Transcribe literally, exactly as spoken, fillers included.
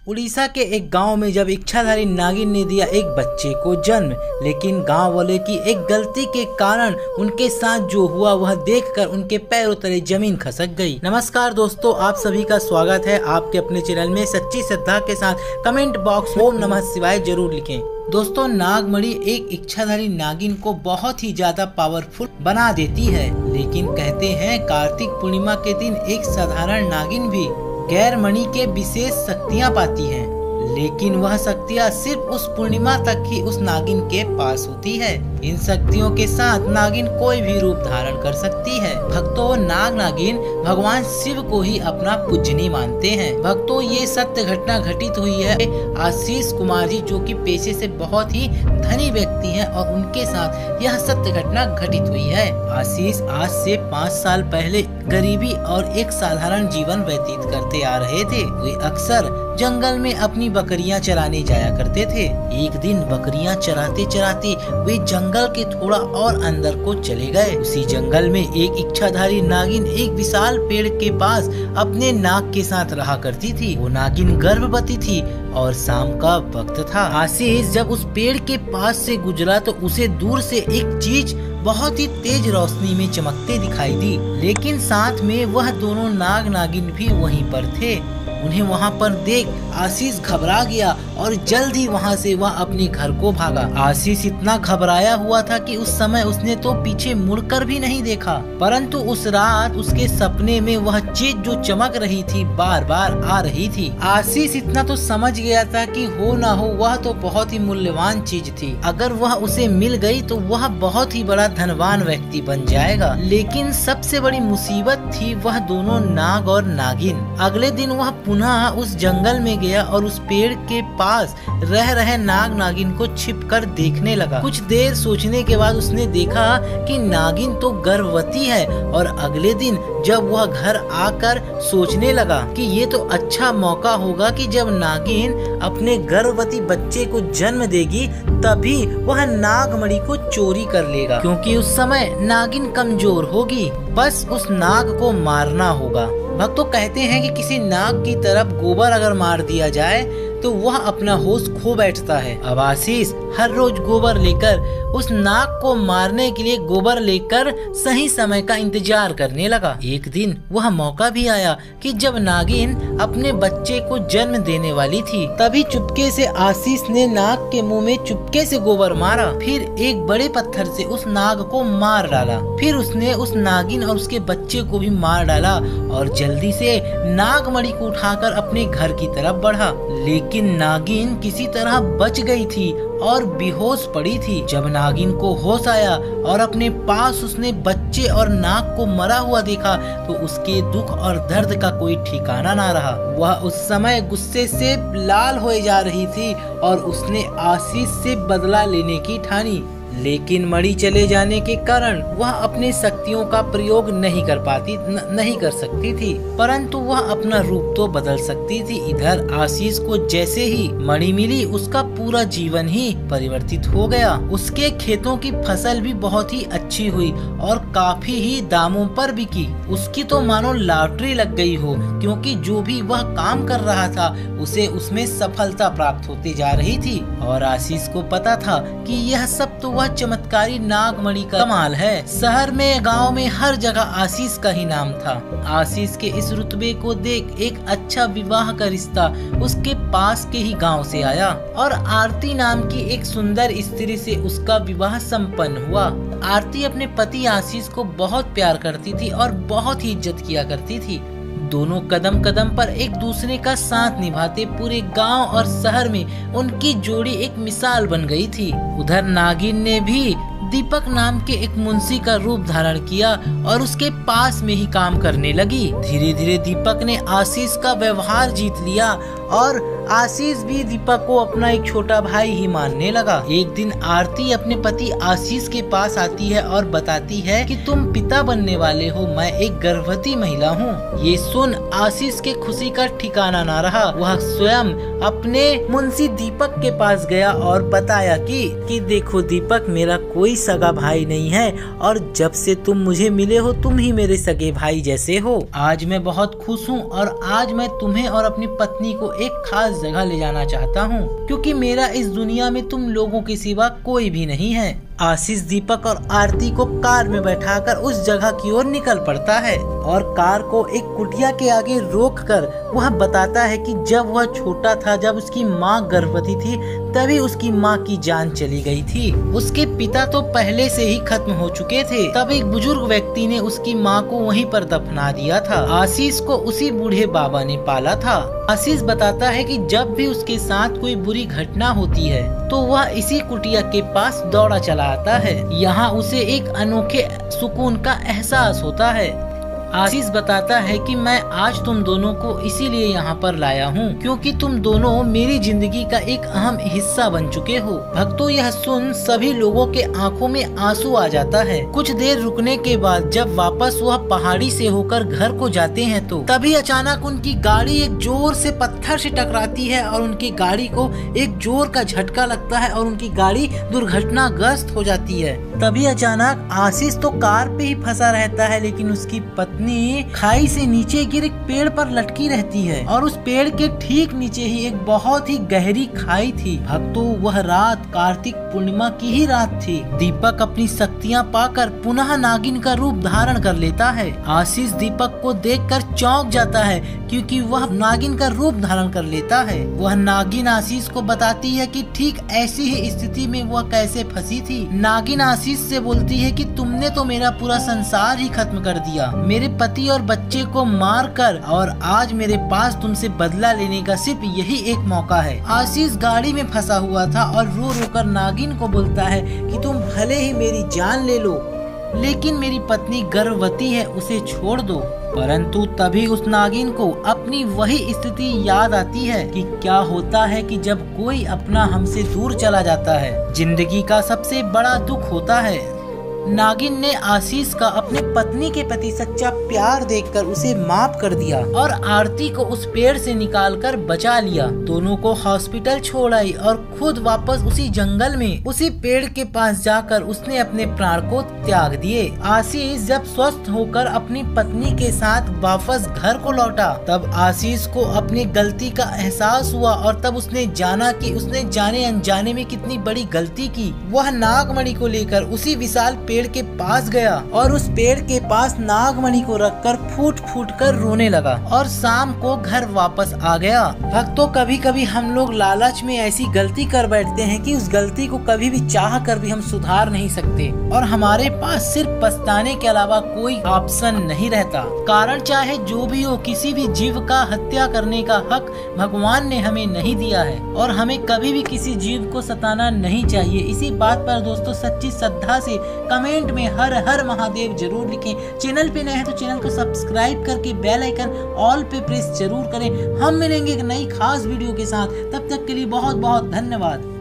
उड़ीसा के एक गांव में जब इच्छाधारी नागिन ने दिया एक बच्चे को जन्म, लेकिन गांव वाले की एक गलती के कारण उनके साथ जो हुआ वह देखकर उनके पैरों तले जमीन खसक गई। नमस्कार दोस्तों, आप सभी का स्वागत है आपके अपने चैनल में। सच्ची श्रद्धा के साथ कमेंट बॉक्स ओम नमः शिवाय जरूर लिखें। दोस्तों, नागमणि एक इच्छाधारी नागिन को बहुत ही ज्यादा पावरफुल बना देती है, लेकिन कहते हैं कार्तिक पूर्णिमा के दिन एक साधारण नागिन भी गैर मणि के विशेष शक्तियाँ पाती है, लेकिन वह शक्तियाँ सिर्फ उस पूर्णिमा तक ही उस नागिन के पास होती है। इन शक्तियों के साथ नागिन कोई भी रूप धारण कर सकती है। भक्तों, नाग नागिन भगवान शिव को ही अपना पूजनी मानते हैं। भक्तों, ये सत्य घटना घटित हुई है आशीष कुमार जी, जो कि पेशे से बहुत ही धनी व्यक्ति हैं, और उनके साथ यह सत्य घटना घटित हुई है। आशीष आज से पाँच साल पहले गरीबी और एक साधारण जीवन व्यतीत करते आ रहे थे। वे अक्सर जंगल में अपनी बकरियां चराने जाया करते थे। एक दिन बकरियां चराते चराते वे जंगल के थोड़ा और अंदर को चले गए। उसी जंगल में एक इच्छाधारी नागिन एक विशाल पेड़ के पास अपने नाग के साथ रहा करती थी। वो नागिन गर्भवती थी और शाम का वक्त था। आशीष जब उस पेड़ के पास से गुजरा तो उसे दूर से एक चीज बहुत ही तेज रोशनी में चमकते दिखाई दी, लेकिन साथ में वह दोनों नाग नागिन भी वहीं पर थे। उन्हें वहां पर देख आशीष घबरा गया और जल्द ही वहां से वह अपने घर को भागा। आशीष इतना घबराया हुआ था कि उस समय उसने तो पीछे मुड़कर भी नहीं देखा, परंतु उस रात उसके सपने में वह चीज जो चमक रही थी बार बार आ रही थी। आशीष इतना तो समझ गया था कि हो ना हो वह तो बहुत ही मूल्यवान चीज थी। अगर वह उसे मिल गई तो वह बहुत ही बड़ा धनवान व्यक्ति बन जाएगा। लेकिन सबसे बड़ी मुसीबत थी वह दोनों नाग और नागिन। अगले दिन वह पुनः उस जंगल में गया और उस पेड़ के पास रह रहे नाग नागिन को छिपकर देखने लगा। कुछ देर सोचने के बाद उसने देखा कि नागिन तो गर्भवती है, और अगले दिन जब वह घर आकर सोचने लगा कि ये तो अच्छा मौका होगा कि जब नागिन अपने गर्भवती बच्चे को जन्म देगी तभी वह नागमणि को चोरी कर लेगा, क्योंकि उस समय नागिन कमजोर होगी। बस उस नाग को मारना होगा। भक्तों, कहते हैं कि किसी नाग की तरफ गोबर अगर मार दिया जाए तो वह अपना होश खो बैठता है। अब आशीष हर रोज गोबर लेकर उस नाग को मारने के लिए गोबर लेकर सही समय का इंतजार करने लगा। एक दिन वह मौका भी आया कि जब नागिन अपने बच्चे को जन्म देने वाली थी, तभी चुपके से आशीष ने नाग के मुंह में चुपके से गोबर मारा, फिर एक बड़े पत्थर से उस नाग को मार डाला। फिर उसने उस नागिन और उसके बच्चे को भी मार डाला और जल्दी से नागमणि को उठाकर अपने घर की तरफ बढ़ा। लेकिन नागिन किसी तरह बच गई थी और बेहोश पड़ी थी। जब नागिन को होश आया और अपने पास उसने बच्चे और नाग को मरा हुआ देखा तो उसके दुख और दर्द का कोई ठिकाना ना रहा। वह उस समय गुस्से से लाल हो जा रही थी और उसने आशीष से बदला लेने की ठानी। लेकिन मणि चले जाने के कारण वह अपनी शक्तियों का प्रयोग नहीं कर पाती न, नहीं कर सकती थी, परंतु वह अपना रूप तो बदल सकती थी। इधर आशीष को जैसे ही मणि मिली उसका पूरा जीवन ही परिवर्तित हो गया। उसके खेतों की फसल भी बहुत ही अच्छी हुई और काफी ही दामों पर बिकी। उसकी तो मानो लॉटरी लग गई हो, क्योंकि जो भी वह काम कर रहा था उसे उसमें सफलता प्राप्त होती जा रही थी। और आशीष को पता था कि यह सब तो वह चमत्कारी नागमणि का कमाल है। शहर में गांव में हर जगह आशीष का ही नाम था। आशीष के इस रुतबे को देख एक अच्छा विवाह का रिश्ता उसके पास के ही गांव से आया और आरती नाम की एक सुंदर स्त्री से उसका विवाह संपन्न हुआ। आरती अपने पति आशीष को बहुत प्यार करती थी और बहुत ही इज्जत किया करती थी। दोनों कदम कदम पर एक दूसरे का साथ निभाते पूरे गांव और शहर में उनकी जोड़ी एक मिसाल बन गई थी। उधर नागिन ने भी दीपक नाम के एक मुंशी का रूप धारण किया और उसके पास में ही काम करने लगी। धीरे धीरे दीपक ने आशीष का व्यवहार जीत लिया और आशीष भी दीपक को अपना एक छोटा भाई ही मानने लगा। एक दिन आरती अपने पति आशीष के पास आती है और बताती है कि तुम पिता बनने वाले हो, मैं एक गर्भवती महिला हूँ। ये सुन आशीष के खुशी का ठिकाना ना रहा। वह स्वयं अपने मुंशी दीपक के पास गया और बताया कि कि देखो दीपक, मेरा कोई सगा भाई नहीं है और जब से तुम मुझे मिले हो तुम ही मेरे सगे भाई जैसे हो। आज मैं बहुत खुश हूँ और आज मैं तुम्हें और अपनी पत्नी को एक खास खास जगह ले जाना चाहता हूँ, क्योंकि मेरा इस दुनिया में तुम लोगों के सिवा कोई भी नहीं है। आशीष दीपक और आरती को कार में बैठाकर उस जगह की ओर निकल पड़ता है और कार को एक कुटिया के आगे रोककर वह बताता है कि जब वह छोटा था, जब उसकी माँ गर्भवती थी, तभी उसकी माँ की जान चली गई थी। उसके पिता तो पहले से ही खत्म हो चुके थे। तब एक बुजुर्ग व्यक्ति ने उसकी माँ को वहीं पर दफना दिया था। आशीष को उसी बूढ़े बाबा ने पाला था। आशीष बताता है कि जब भी उसके साथ कोई बुरी घटना होती है तो वह इसी कुटिया के पास दौड़ा चला आता है। यहाँ उसे एक अनोखे सुकून का एहसास होता है। आशीष बताता है कि मैं आज तुम दोनों को इसीलिए यहाँ पर लाया हूँ क्योंकि तुम दोनों मेरी जिंदगी का एक अहम हिस्सा बन चुके हो। भक्तों, यह सुन सभी लोगों के आंखों में आंसू आ जाता है। कुछ देर रुकने के बाद जब वापस वह पहाड़ी से होकर घर को जाते हैं तो तभी अचानक उनकी गाड़ी एक जोर से पत्थर से टकराती है और उनकी गाड़ी को एक जोर का झटका लगता है और उनकी गाड़ी दुर्घटनाग्रस्त हो जाती है। तभी अचानक आशीष तो कार पे ही फंसा रहता है, लेकिन उसकी पत्नी खाई से नीचे गिर एक पेड़ पर लटकी रहती है और उस पेड़ के ठीक नीचे ही एक बहुत ही गहरी खाई थी। भक्तों, वह रात कार्तिक पूर्णिमा की ही रात थी। दीपक अपनी शक्तियाँ पाकर पुनः नागिन का रूप धारण कर लेता है। आशीष दीपक को देखकर चौंक जाता है क्योंकि वह नागिन का रूप धारण कर लेता है। वह नागिन आशीष को बताती है कि ठीक ऐसी ही स्थिति में वह कैसे फंसी थी। नागिन आशीष से बोलती है कि तुमने तो मेरा पूरा संसार ही खत्म कर दिया, मेरे पति और बच्चे को मार कर, और आज मेरे पास तुमसे बदला लेने का सिर्फ यही एक मौका है। आशीष गाड़ी में फंसा हुआ था और रो रो कर नागिन को बोलता है कि तुम भले ही मेरी जान ले लो, लेकिन मेरी पत्नी गर्भवती है, उसे छोड़ दो। परंतु तभी उस नागिन को अपनी वही स्थिति याद आती है कि क्या होता है कि जब कोई अपना हमसे दूर चला जाता है, जिंदगी का सबसे बड़ा दुख होता है। नागिन ने आशीष का अपने पत्नी के प्रति सच्चा प्यार देखकर उसे माफ कर दिया और आरती को उस पेड़ से निकालकर बचा लिया। दोनों को हॉस्पिटल छोड़ आई और खुद वापस उसी जंगल में उसी पेड़ के पास जाकर उसने अपने प्राण को त्याग दिए। आशीष जब स्वस्थ होकर अपनी पत्नी के साथ वापस घर को लौटा, तब आशीष को अपनी गलती का एहसास हुआ और तब उसने जाना कि उसने जाने अनजाने में कितनी बड़ी गलती की। वह नागमणि को लेकर उसी विशाल पेड़ के पास गया और उस पेड़ के पास नागमणि को रखकर फूट फूट कर रोने लगा और शाम को घर वापस आ गया। भक्तों, कभी कभी हम लोग लालच में ऐसी गलती कर बैठते हैं कि उस गलती को कभी भी चाह कर भी हम सुधार नहीं सकते और हमारे पास सिर्फ पछताने के अलावा कोई ऑप्शन नहीं रहता। कारण चाहे जो भी हो, किसी भी जीव का हत्या करने का हक भगवान ने हमें नहीं दिया है और हमें कभी भी किसी जीव को सताना नहीं चाहिए। इसी बात पर दोस्तों सच्ची श्रद्धा से कमेंट में हर हर महादेव जरूर लिखें। चैनल पे नए हैं तो चैनल को सब्सक्राइब करके बेल आइकन ऑल पे प्रेस जरूर करें। हम मिलेंगे एक नई खास वीडियो के साथ, तब तक के लिए बहुत बहुत धन्यवाद।